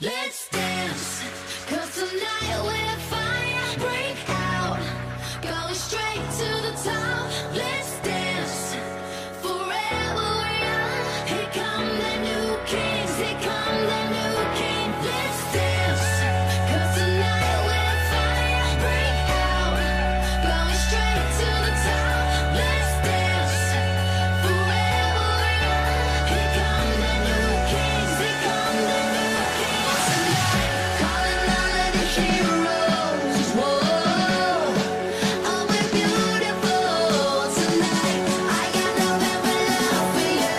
Let's dance, 'cause tonight we're fire. Break out, going straight to the top. Let's dance, forever young. Here come the new kings, here come the new king. Let's dance, 'cause tonight we're fire. Break out, going straight to the top. Let's dance, forever young. Here come the new kings, here come the new kings. Tonight, calling all of the heroes. Whoa, oh, we're beautiful tonight. I got nothing but love for you.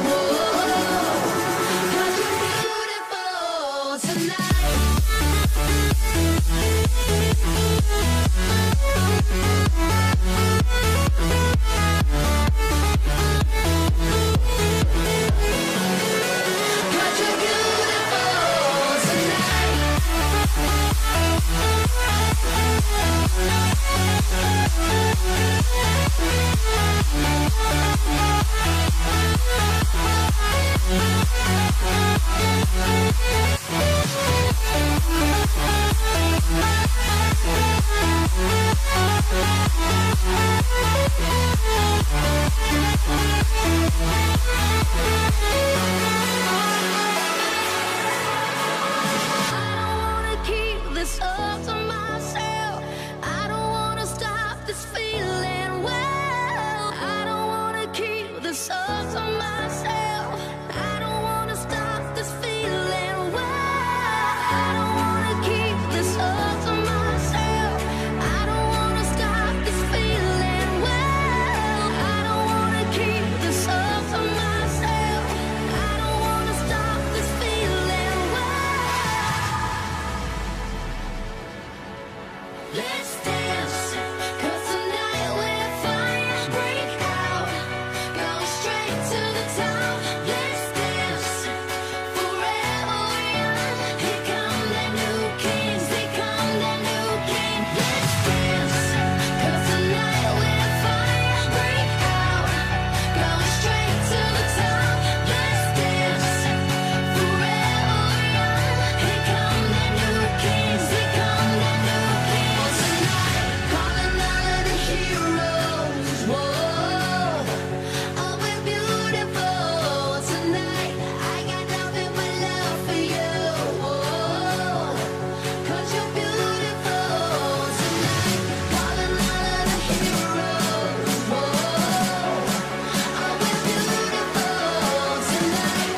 Whoa, 'cause you're beautiful tonight. Cause you're beautiful tonight. I don't wanna keep this up to myself. I don't wanna stop this feeling well. I don't wanna keep this up to myself. I don't wanna stop this feeling well. I don't wanna keep this up to myself. I don't wanna stop this feeling well. I don't wanna keep this up to myself. I don't wanna stop this feeling well. Let's dance, 'cause tonight we're fire. Break out, go straight to the top. Let's dance, forever young. Here come the new kings, here come the new king. Let's dance, 'cause tonight we're fire. Break out, go straight to the top. Let's dance, forever young. Here come the new kings, here come the new kings. Tonight, calling all of the heroes. Whoa, oh, we're beautiful tonight. I got nothing but love for you. Whoa, 'cause you're beautiful tonight. Calling all of the heroes. Whoa, oh, we're beautiful tonight,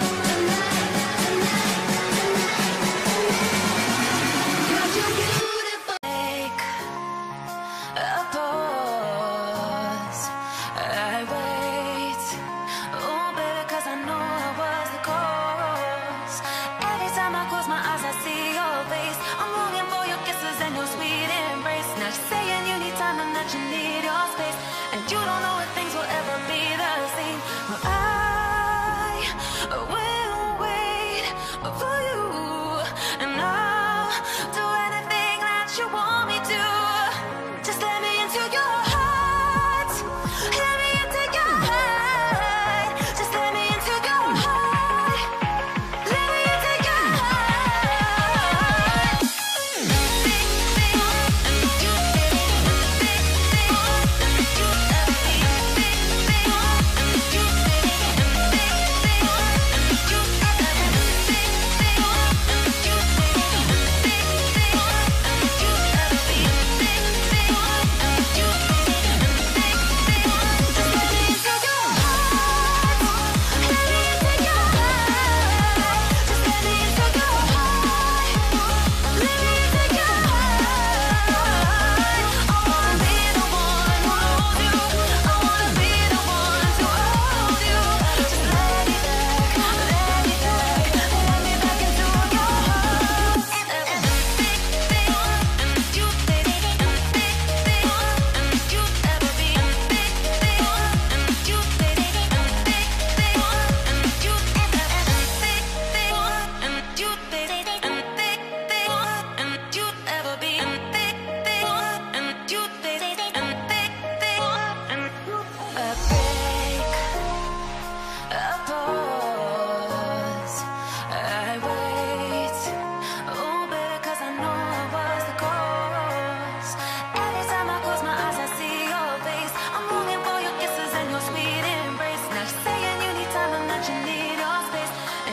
tonight, 'cause you're beautiful. Take a pause. I wait. Oh, baby, 'cause I know I was the cause. Every time I close my eyes, I see your face. I'm longing for your kisses and your sweet embrace. Now you're saying you need time and that you need your space. And you don't know if things will ever be the same. Well, I will wait for you. And I'll do anything that you want me to. Just let me into your heart. Let me into your heart. Just let me into your heart. Let me into your heart.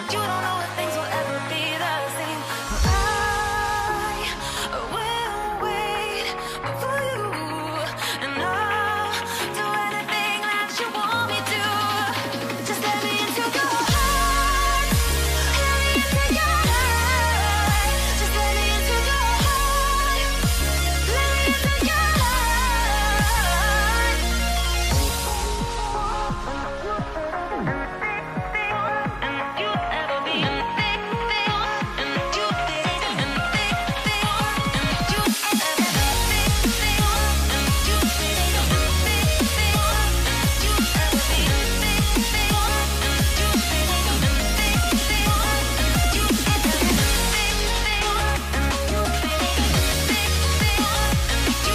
you don't know if things will ever be the same. I will wait for you, and I'll do anything that you want me to. Just let me into your heart, let me into your heart. Just let me into your heart, let me into your heart. And you ever be a big thing, and you did, and big thing, and you ever be a big thing, and you did, and big thing, and you ever be a big thing, and you did, and big thing, and you ever be a big thing, and you did, and big thing, and you ever be a big thing, and you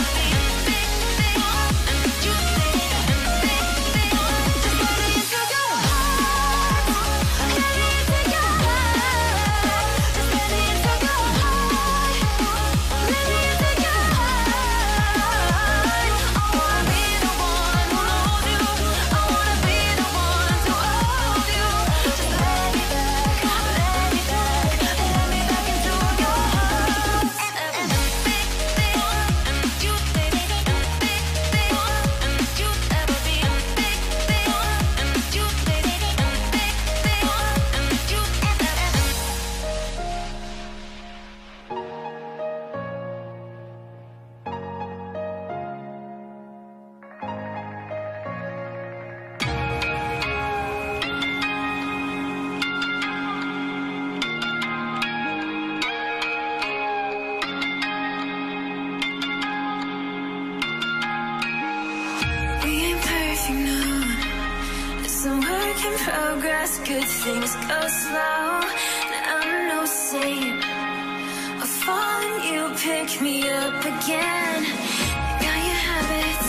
We ain't perfect, no. It's some work in progress. Good things go slow, and I'm no saint. I fall and you pick me up again. You got your habits.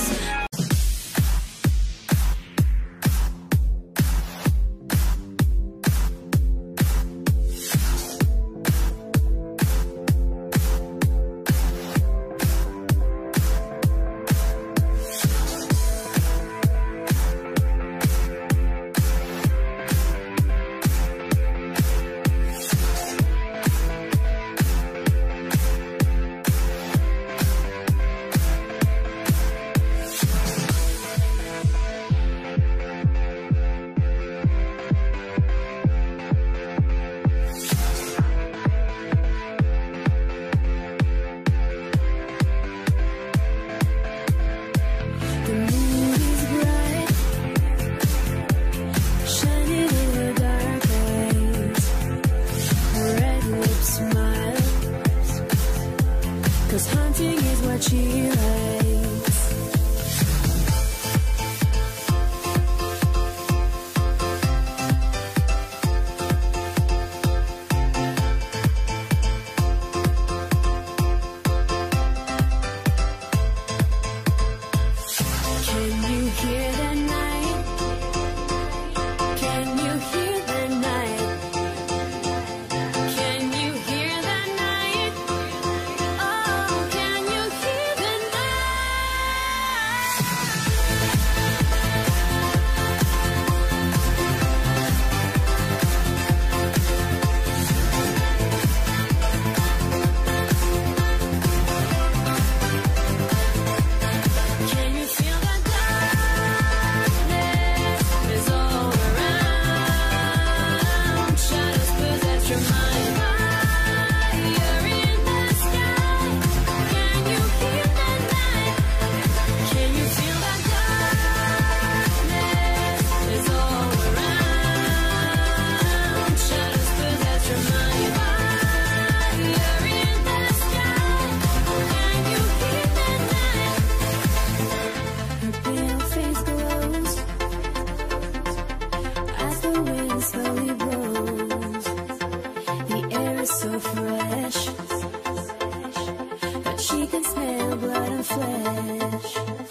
The moon is bright, shining in her dark eyes. Her red lips smile, 'cause hunting is what she likes. Can you hear the night? Can you hear the night? Can you hear the night? Oh, can you hear the night? Can you feel the darkness is all around? Shadows possess your mind. Fire in the sky. Can you hear the night? Can you feel the darkness is all around? Shadows possess your mind. Fire in the sky. Can you hear the night? Her pale face glows as the wind slowly blows. The air is so fresh that she can smell blood and flesh.